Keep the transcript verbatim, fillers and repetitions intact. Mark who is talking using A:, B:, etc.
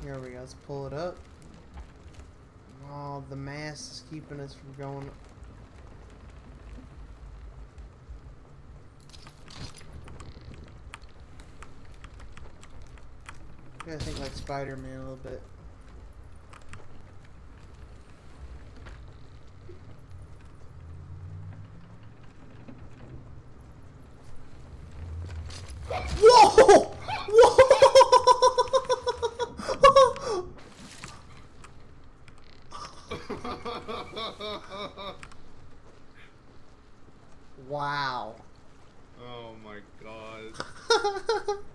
A: Here we go. Let's pull it up. Oh, the mass is keeping us from going. I gotta think like Spider-Man a little bit. Whoa! Whoa! Wow.
B: Oh my god.